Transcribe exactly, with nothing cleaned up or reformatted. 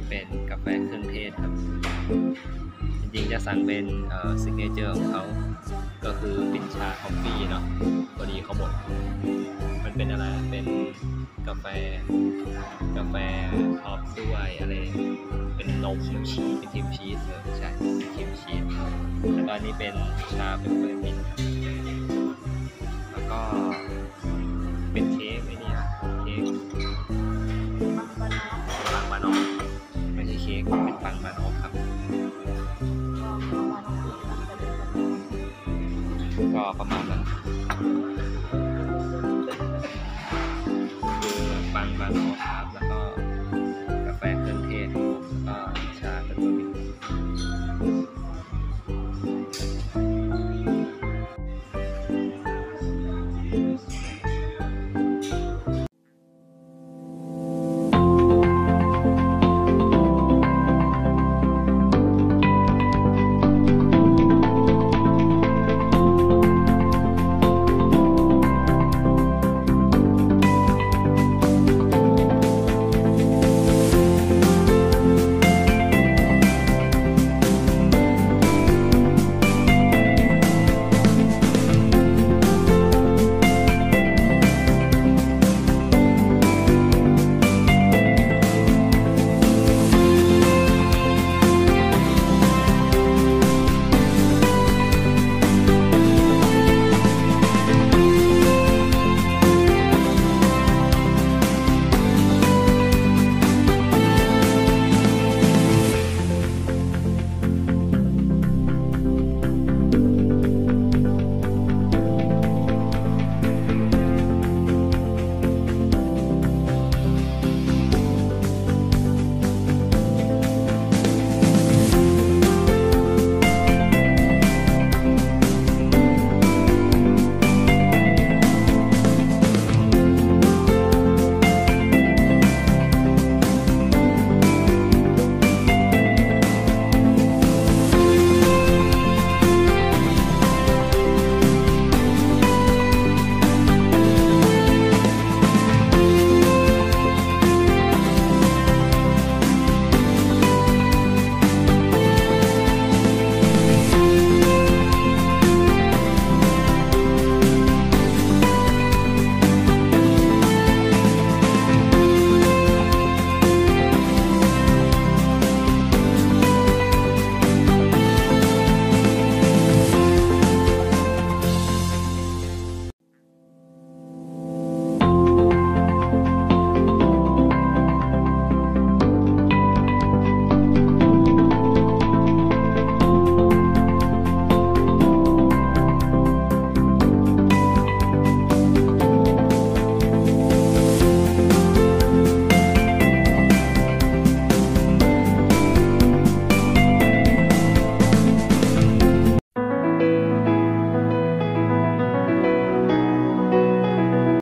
เป็นกาแฟเครื่องเทศครับจริงๆจะสั่งเป็นเอ่อซิกเนเจอร์ของเขาก็คือเป็นชาคอฟฟี่เนาะพอดีเขาหมดมันเป็นอะไรเป็นกาแฟกาแฟท็อปด้วยอะไรเป็นนมชีสเป็นครีมชีสเลยใช่ครีมชีสแล้วก็อันนี้เป็นชาเป็นเปอร์มินต์แล้วก็เป็นเค้กไอ้นี่เค้กปังบานอฟไม่ใช่เค้กเป็นปังบานอฟครับก็ประมาณนั้นคือปังบานอฟครับแล้วก็